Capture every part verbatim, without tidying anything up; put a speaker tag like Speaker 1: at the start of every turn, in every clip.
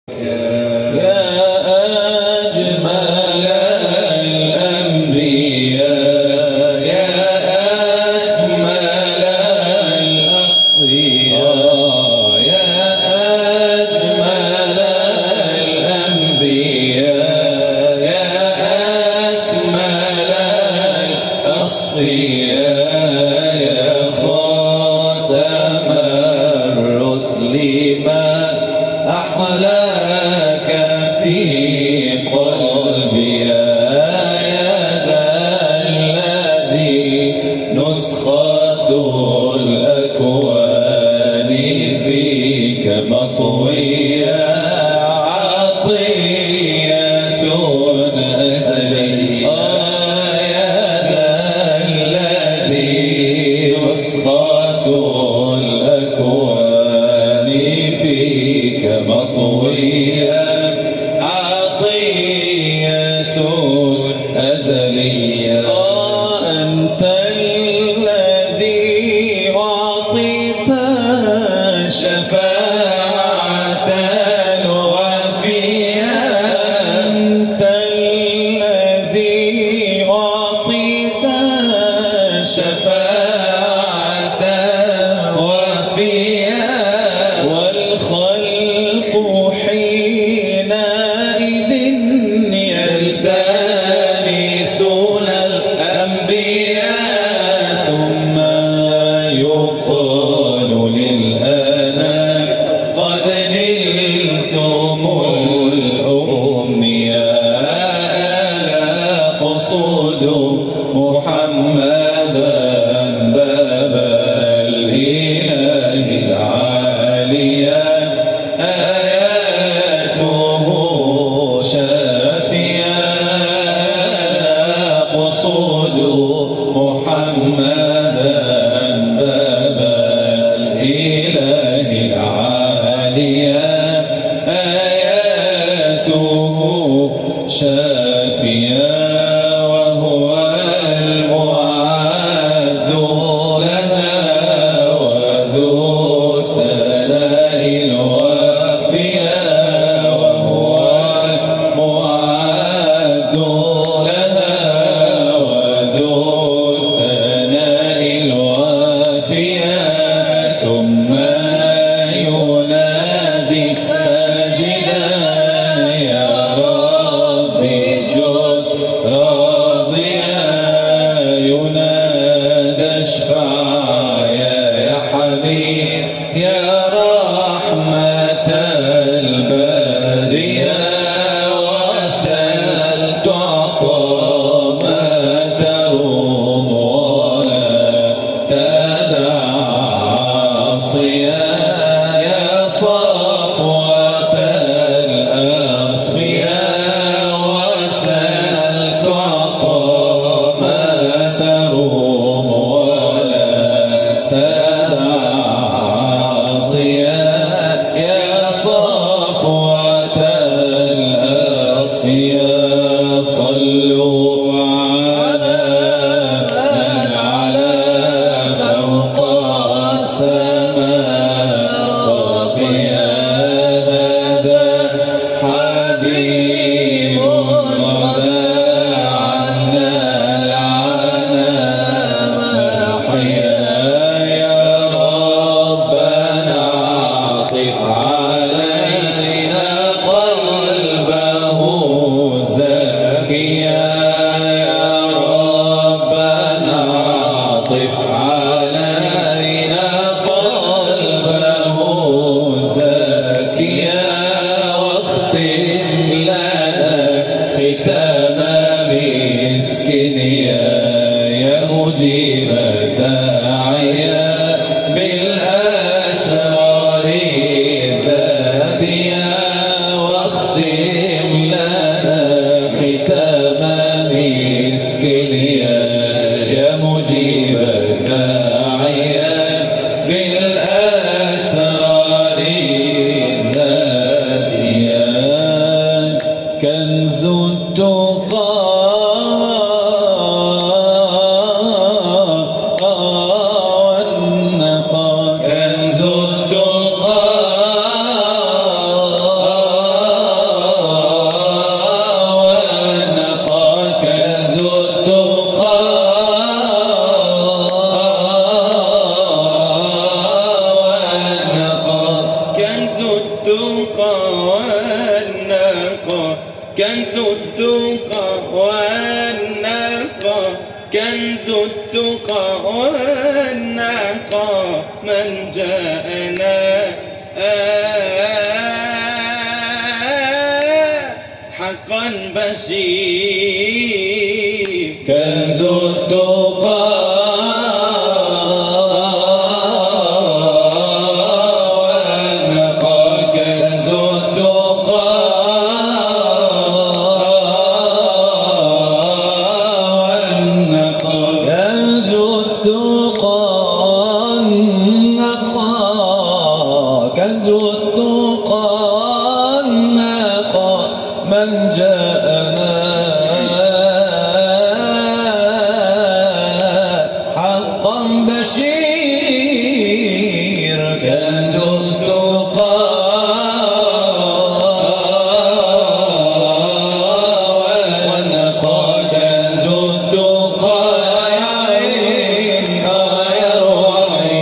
Speaker 1: كنز التقى والنقى كنز التقى والنقى كنز التقى والنقى من جاءنا حقا بشير كنز التقى كنز التقى النقى من جاءنا حقا بشير كنز التقى والنقى كنز التقى يا عيني يا روحي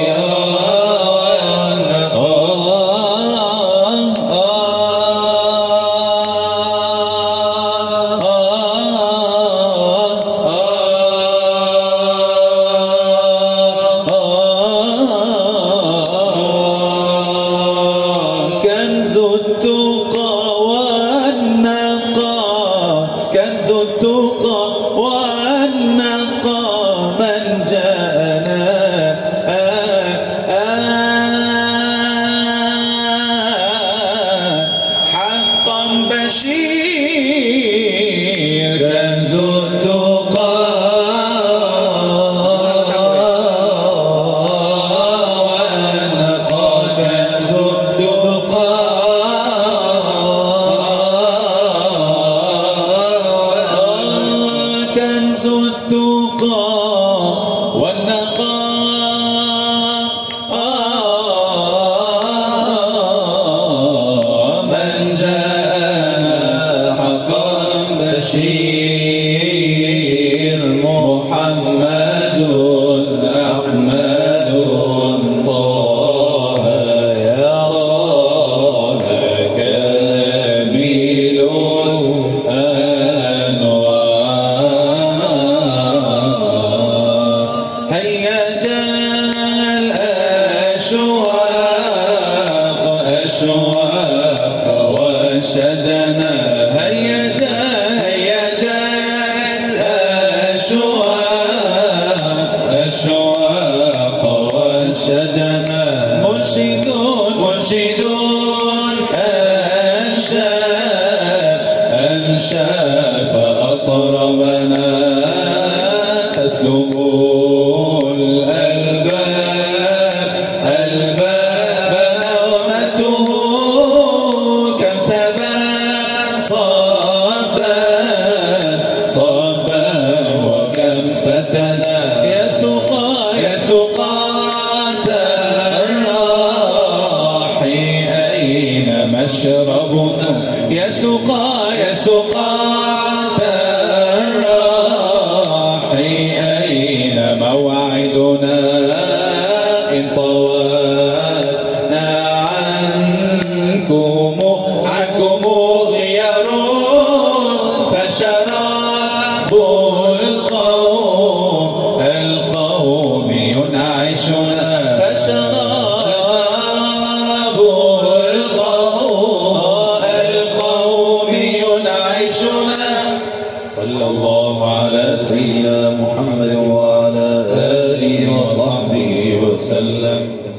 Speaker 1: كنز التقى والنقى كنز التقى والنقى من جاءنا حقا بشير كنز التقى والنقى كنز التقى كنز التقى والنقى من جاءنا حقا بشير محمد أحمد طه يا طه كامل هيج الأشواق أشواق وشجنا هيج هيج الأشواق أشواق وشجنا مرشدون مرشدون أنشا أنشا فأطربنا تسلم الألباب ألباب نغمته كم سبا صبا صبا وكم فتنا يا سقا يا سقاة الراح أين مشربنا يا سقا يا سقاة الراح أين موعدنا إن طواتنا عنكم عنكم غير فشراب القوم القوم ينعشنا فشراب القوم القوم ينعشنا صلى الله على سيدنا محمد وعلى آله وصحبه وسلم.